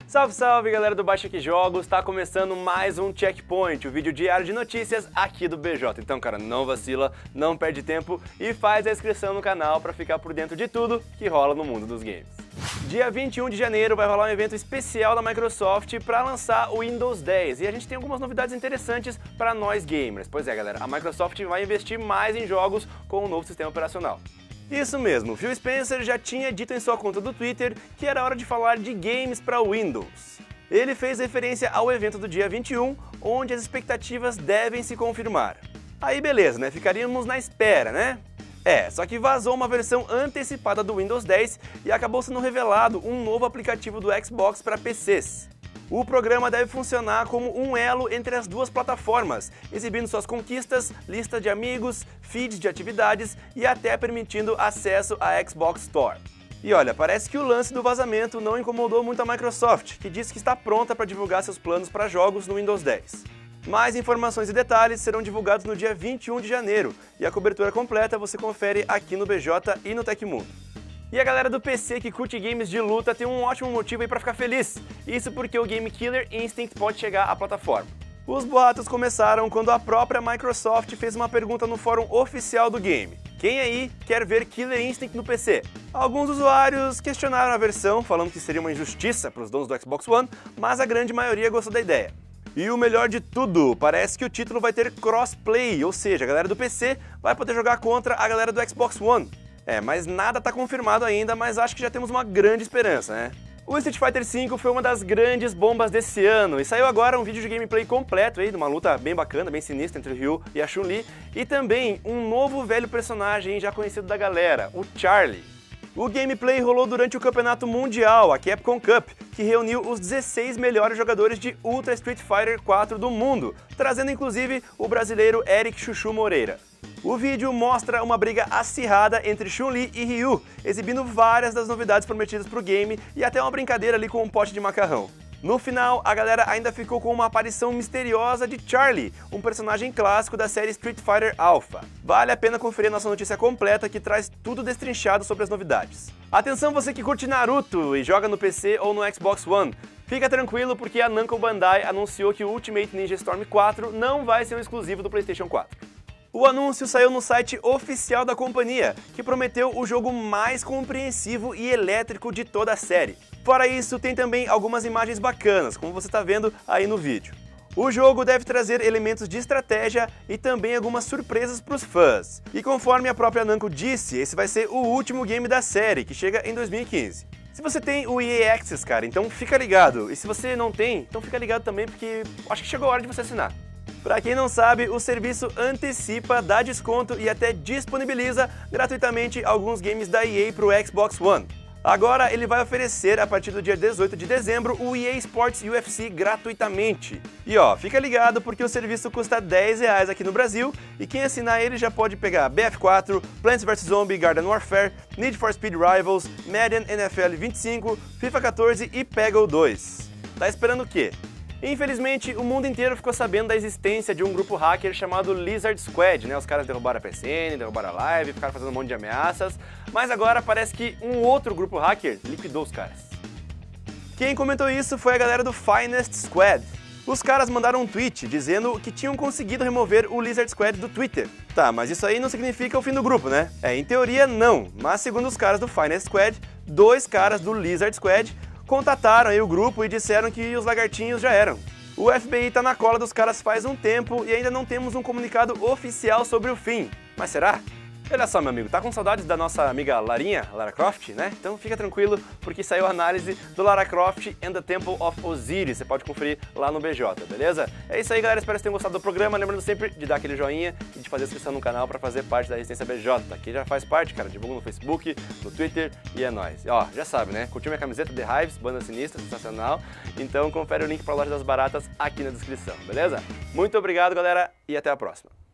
Salve, salve galera do Baixa Aqui Jogos, tá começando mais um Checkpoint, o vídeo diário de notícias aqui do BJ. Então cara, não vacila, não perde tempo e faz a inscrição no canal pra ficar por dentro de tudo que rola no mundo dos games. Dia 21 de janeiro vai rolar um evento especial da Microsoft para lançar o Windows 10 e a gente tem algumas novidades interessantes para nós gamers. Pois é galera, a Microsoft vai investir mais em jogos com o novo sistema operacional. Isso mesmo, Phil Spencer já tinha dito em sua conta do Twitter que era hora de falar de games para Windows. Ele fez referência ao evento do dia 21, onde as expectativas devem se confirmar. Aí beleza, né? Ficaríamos na espera, né? Só que vazou uma versão antecipada do Windows 10 e acabou sendo revelado um novo aplicativo do Xbox para PCs. O programa deve funcionar como um elo entre as duas plataformas, exibindo suas conquistas, lista de amigos, feeds de atividades e até permitindo acesso à Xbox Store. E olha, parece que o lance do vazamento não incomodou muito a Microsoft, que disse que está pronta para divulgar seus planos para jogos no Windows 10. Mais informações e detalhes serão divulgados no dia 21 de janeiro, e a cobertura completa você confere aqui no BJ e no Tecmundo. E a galera do PC que curte games de luta tem um ótimo motivo aí pra ficar feliz. Isso porque o game Killer Instinct pode chegar à plataforma. Os boatos começaram quando a própria Microsoft fez uma pergunta no fórum oficial do game. Quem aí quer ver Killer Instinct no PC? Alguns usuários questionaram a versão, falando que seria uma injustiça para os donos do Xbox One, mas a grande maioria gostou da ideia. E o melhor de tudo, parece que o título vai ter crossplay, ou seja, a galera do PC vai poder jogar contra a galera do Xbox One. Mas nada tá confirmado ainda, mas acho que já temos uma grande esperança, né? O Street Fighter V foi uma das grandes bombas desse ano, e saiu agora um vídeo de gameplay completo aí, de uma luta bem bacana, bem sinistra entre o Ryu e a Chun-Li, e também um novo velho personagem já conhecido da galera, o Charlie. O gameplay rolou durante o campeonato mundial, a Capcom Cup, que reuniu os 16 melhores jogadores de Ultra Street Fighter 4 do mundo, trazendo inclusive o brasileiro Eric Chuchu Moreira. O vídeo mostra uma briga acirrada entre Chun-Li e Ryu, exibindo várias das novidades prometidas pro game e até uma brincadeira ali com um pote de macarrão. No final, a galera ainda ficou com uma aparição misteriosa de Charlie, um personagem clássico da série Street Fighter Alpha. Vale a pena conferir a nossa notícia completa que traz tudo destrinchado sobre as novidades. Atenção você que curte Naruto e joga no PC ou no Xbox One. Fica tranquilo porque a Namco Bandai anunciou que o Ultimate Ninja Storm 4 não vai ser um exclusivo do PlayStation 4. O anúncio saiu no site oficial da companhia, que prometeu o jogo mais compreensivo e elétrico de toda a série. Fora isso, tem também algumas imagens bacanas, como você está vendo aí no vídeo. O jogo deve trazer elementos de estratégia e também algumas surpresas para os fãs. E conforme a própria Namco disse, esse vai ser o último game da série, que chega em 2015. Se você tem o EA Access, cara, então fica ligado. E se você não tem, então fica ligado também, porque acho que chegou a hora de você assinar. Para quem não sabe, o serviço antecipa, dá desconto e até disponibiliza gratuitamente alguns games da EA para o Xbox One. Agora ele vai oferecer, a partir do dia 18 de dezembro, o EA Sports UFC gratuitamente. E ó, fica ligado porque o serviço custa R$10 aqui no Brasil e quem assinar ele já pode pegar BF4, Plants vs Zombie Garden Warfare, Need for Speed Rivals, Madden NFL 25, FIFA 14 e Peggle 2. Tá esperando o quê? Infelizmente, o mundo inteiro ficou sabendo da existência de um grupo hacker chamado Lizard Squad, né? Os caras derrubaram a PSN, derrubaram a Live, ficaram fazendo um monte de ameaças, mas agora parece que um outro grupo hacker liquidou os caras. Quem comentou isso foi a galera do Finest Squad. Os caras mandaram um tweet dizendo que tinham conseguido remover o Lizard Squad do Twitter. Tá, mas isso aí não significa o fim do grupo, né? Em teoria não, mas segundo os caras do Finest Squad, 2 caras do Lizard Squad contataram aí o grupo e disseram que os lagartinhos já eram. O FBI tá na cola dos caras faz um tempo e ainda não temos um comunicado oficial sobre o fim. Mas será? Olha só, meu amigo, tá com saudades da nossa amiga Lara Croft, né? Então fica tranquilo, porque saiu a análise do Lara Croft and the Temple of Osiris. Você pode conferir lá no BJ, beleza? É isso aí, galera. Espero que vocês tenham gostado do programa. Lembrando sempre de dar aquele joinha e de fazer inscrição no canal pra fazer parte da Resistência BJ. Aqui já faz parte, cara. Divulga no Facebook, no Twitter e é nóis. Ó, já sabe, né? Curtiu minha camiseta The Hives, banda sinistra, sensacional. Então confere o link pra Loja das Baratas aqui na descrição, beleza? Muito obrigado, galera, e até a próxima.